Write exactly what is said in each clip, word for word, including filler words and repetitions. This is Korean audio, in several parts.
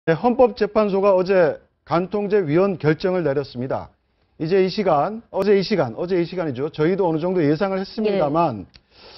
네, 헌법재판소가 어제 간통죄 위헌 결정을 내렸습니다. 이제 이 시간, 어제 이 시간, 어제 이 시간이죠. 저희도 어느 정도 예상을 했습니다만 예.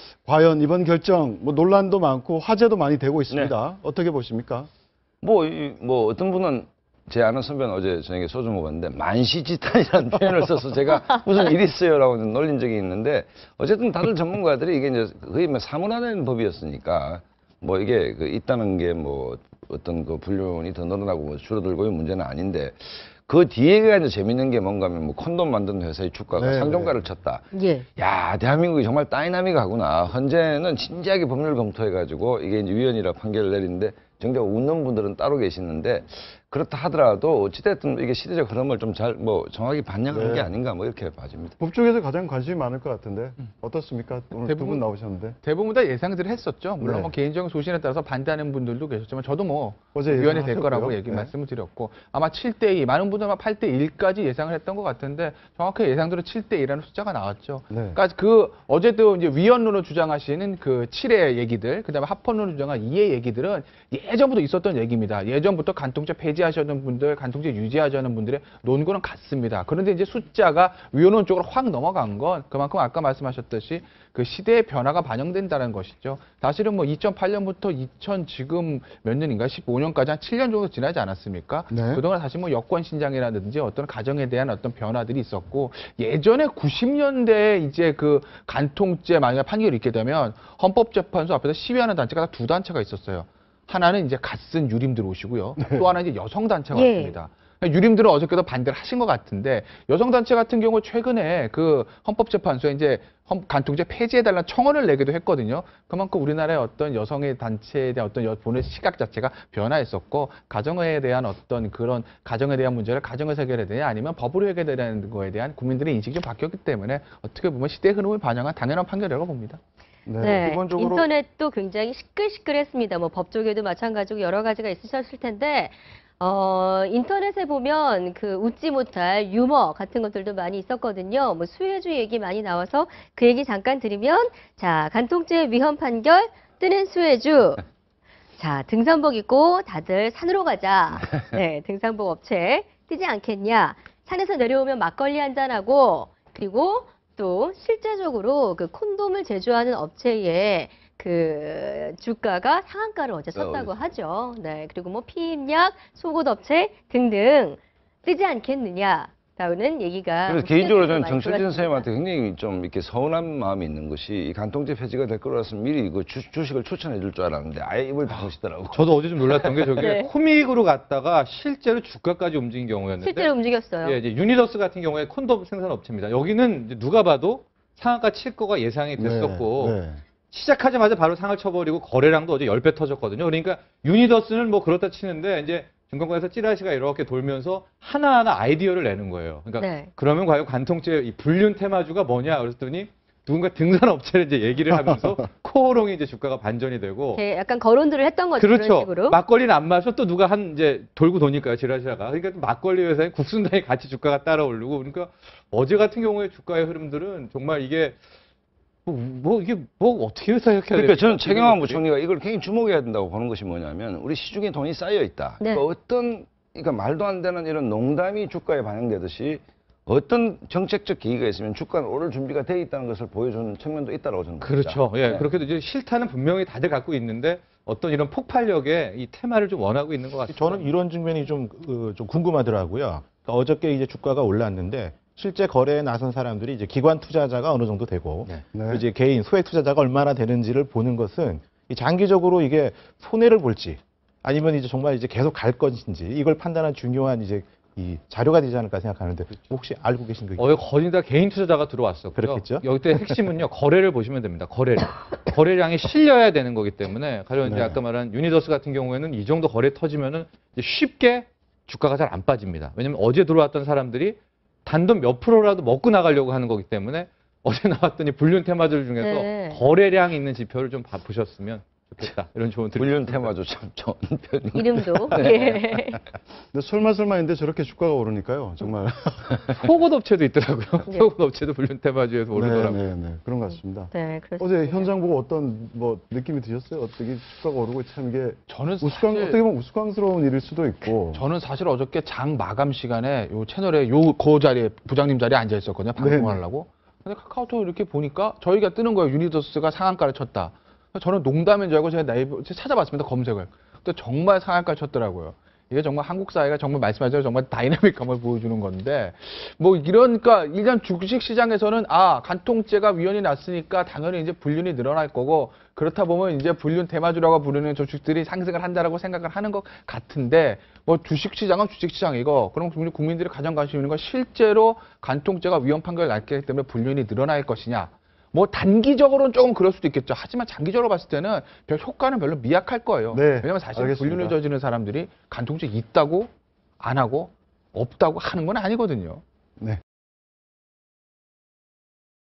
과연 이번 결정 뭐 논란도 많고 화제도 많이 되고 있습니다. 네. 어떻게 보십니까? 뭐, 이, 뭐 어떤 분은 제 아는 선배는 어제 저녁에 소주 먹었는데 만시지탄이라는 표현을 써서 제가 무슨 일 있어요라고 놀린 적이 있는데 어쨌든 다들 전문가들이 이게 이제 거의 뭐 사문화된 법이었으니까 뭐 이게 그 있다는 게 뭐 어떤 그 불륜이 더 늘어나고 뭐 줄어들고의 문제는 아닌데 그 뒤에가 이제 재밌는 게 뭔가 하면 뭐 콘돔 만드는 회사의 주가가 네, 상종가를 네. 쳤다. 예. 야, 대한민국이 정말 다이나믹하구나. 현재는 진지하게 법률 검토해가지고 이게 이제 위헌이라 판결을 내리는데 정작 웃는 분들은 따로 계시는데 그렇다 하더라도 어찌됐든 이게 시대적 흐름을 좀 잘 뭐 정확히 반영한 네. 게 아닌가 뭐 이렇게 봐집니다. 법쪽에서 가장 관심이 많을 것 같은데 어떻습니까? 오늘 두 분 나오셨는데. 대부분 다 예상들을 했었죠. 물론 네. 뭐 개인적인 소신에 따라서 반대하는 분들도 계셨지만 저도 뭐 위헌이 될 거라고 얘기 네. 말씀을 드렸고 아마 칠 대 이, 많은 분들은 팔 대 일까지 예상을 했던 것 같은데 정확하게 예상대로 칠 대 이라는 숫자가 나왔죠. 네. 그러니까 그 어제도 이제 위헌론을 주장하시는 그 칠의 얘기들, 그다음에 합헌론을 주장한 이의 얘기들은 예전부터 있었던 얘기입니다. 예전부터 간통죄 폐지하셨던 분들, 간통죄 유지하자는 분들의 논거는 같습니다. 그런데 이제 숫자가 위헌론 쪽으로 확 넘어간 건 그만큼 아까 말씀하셨듯이 그 시대의 변화가 반영된다는 것이죠. 사실은 뭐 이천팔 년부터 이천 지금 몇 년인가 십오 년까지 한 칠 년 정도 지나지 않았습니까? 네. 그동안 사실 뭐 여권 신장이라든지 어떤 가정에 대한 어떤 변화들이 있었고 예전에 구십 년대에 이제 그 간통죄 만약에 판결이 있게 되면 헌법재판소 앞에서 시위하는 단체가 두 단체가 있었어요. 하나는 이제 갓쓴 유림들 오시고요. 네. 또 하나는 이제 여성단체가 예. 왔습니다. 유림들은 어저께도 반대를 하신 것 같은데 여성단체 같은 경우 최근에 그 헌법재판소에 이제 간통죄 폐지해달라는 청원을 내기도 했거든요. 그만큼 우리나라의 어떤 여성의 단체에 대한 어떤 보는 시각 자체가 변화했었고 가정에 대한 어떤 그런 가정에 대한 문제를 가정에서 해결해야 되냐 아니면 법으로 해결해야 되는 거에 대한 국민들의 인식이 좀 바뀌었기 때문에 어떻게 보면 시대의 흐름을 반영한 당연한 판결이라고 봅니다. 네, 네, 기본적으로 인터넷도 굉장히 시끌시끌했습니다. 뭐 법조계도 마찬가지고 여러 가지가 있으셨을 텐데 어, 인터넷에 보면 그 웃지 못할 유머 같은 것들도 많이 있었거든요. 뭐 수혜주 얘기 많이 나와서 그 얘기 잠깐 드리면 자, 간통죄 위헌 판결 뜨는 수혜주. 자, 등산복 입고 다들 산으로 가자. 네, 등산복 업체 뜨지 않겠냐. 산에서 내려오면 막걸리 한잔하고 그리고 또 실제적으로 그 콘돔을 제조하는 업체에 그 주가가 상한가를 어제 썼다고 어, 하죠. 네, 그리고 뭐 피임약, 속옷 업체 등등 뜨지 않겠느냐. 라는 얘기가. 그래서 개인적으로 저는 정철진 선생님한테 굉장히 좀 이렇게 서운한 마음이 있는 것이 이 간통죄 폐지가 될 거라서 미리 그 주, 주식을 추천해 줄 줄 알았는데 아예 입을 바꾸시더라고요. 저도 어제 좀 놀랐던 게 저게 네. 코믹으로 갔다가 실제로 주가까지 움직인 경우였는데. 실제로 움직였어요. 예, 이제 유니더스 같은 경우에 콘돔 생산 업체입니다. 여기는 이제 누가 봐도 상한가 칠 거가 예상이 됐었고 네, 네. 시작하자마자 바로 상을 쳐버리고 거래량도 어제 십 배 터졌거든요. 그러니까 유니더스는 뭐 그렇다 치는데 이제 증권가에서 찌라시가 이렇게 돌면서 하나하나 아이디어를 내는 거예요. 그러니까 네. 그러면 과연 간통죄 이 불륜 테마주가 뭐냐 그랬더니 누군가 등산업체를 이제 얘기를 하면서 코어롱이 이제 주가가 반전이 되고 네, 약간 거론들을 했던 거죠. 그렇죠. 그런 식으로. 막걸리는 안 마셔 또 누가 한 이제 돌고 도니까요, 찌라시가. 그러니까 막걸리 회사에 국순당이 같이 주가가 따라 오르고 그러니까 어제 같은 경우에 주가의 흐름들은 정말 이게 뭐, 뭐 이게 뭐 어떻게 해석해야 될까? 그러니까 저는 최경환 부총리가 이걸 굉장히 주목해야 된다고 보는 것이 뭐냐면 우리 시중에 돈이 쌓여 있다. 네. 그러니까 어떤 그러니까 말도 안 되는 이런 농담이 주가에 반영되듯이 어떤 정책적 계기가 있으면 주가는 오를 준비가 돼 있다는 것을 보여주는 측면도 있다고 저는 봅니다. 그렇죠. 예, 네. 그렇게도 이제 실타는 분명히 다들 갖고 있는데 어떤 이런 폭발력의 이 테마를 좀 원하고 있는 것 같습니다. 저는 이런 측면이 좀, 그, 좀 궁금하더라고요. 그러니까 어저께 이제 주가가 올랐는데. 실제 거래에 나선 사람들이 이제 기관 투자자가 어느 정도 되고 네. 네. 이제 개인 소액 투자자가 얼마나 되는지를 보는 것은 장기적으로 이게 손해를 볼지 아니면 이제 정말 이제 계속 갈 것인지 이걸 판단한 중요한 이제 이 자료가 되지 않을까 생각하는데 혹시 알고 계신 거 있나요? 어, 거의 다 개인 투자자가 들어왔었고요. 그렇겠죠. 여기 때 핵심은요 거래를 보시면 됩니다. 거래량, 거래량이 실려야 되는 거기 때문에 가령 이제 네. 아까 말한 유니더스 같은 경우에는 이 정도 거래 터지면은 이제 쉽게 주가가 잘 안 빠집니다. 왜냐면 어제 들어왔던 사람들이 단돈 몇 프로라도 먹고 나가려고 하는 거기 때문에 어제 나왔더니 불륜 테마들 중에서 네. 거래량 있는 지표를 좀 보셨으면 좋겠다. 이런 조언 드립니다. 불륜 테마도 참 좋은 편이. 이름도. 네. 예. 근데 설마 설마 했는데 저렇게 주가가 오르니까요. 정말. 속옷 업체도 있더라고요. 네. 속옷 업체도 불륜 테마주에서 네, 오르더라고요. 네, 네. 그런 것 같습니다. 네, 그렇습니다. 어제 현장 보고 어떤 뭐 느낌이 드셨어요? 어떻게 주가가 오르고 참 이게 저는 우스꽝, 사실- 어떻게 보면 우스꽝스러운 일일 수도 있고. 저는 사실 어저께 장 마감 시간에 요 채널에 요 그 자리에 부장님 자리에 앉아 있었거든요. 네네. 방송하려고. 근데 카카오톡 이렇게 보니까 저희가 뜨는 거예요. 유니더스가 상한가를 쳤다. 저는 농담인 줄 알고 제가 네이버 찾아봤습니다. 검색을. 근데 정말 상한가를 쳤더라고요. 이게 정말 한국 사회가 정말 말씀하신 정말 다이나믹함을 보여주는 건데 뭐 이러니까 일단 주식 시장에서는 아 간통죄가 위헌이 났으니까 당연히 이제 불륜이 늘어날 거고 그렇다 보면 이제 불륜 대마주라고 부르는 주식들이 상승을 한다라고 생각을 하는 것 같은데 뭐 주식 시장은 주식 시장이고 그럼 국민들이 가장 관심 있는 건 실제로 간통죄가 위헌 판결을 났기 때문에 불륜이 늘어날 것이냐. 뭐 단기적으로는 조금 그럴 수도 있겠죠. 하지만 장기적으로 봤을 때는 별 효과는 별로 미약할 거예요. 네, 왜냐하면 사실 알겠습니다. 불륜을 저지르는 사람들이 간통죄 있다고 안 하고 없다고 하는 건 아니거든요.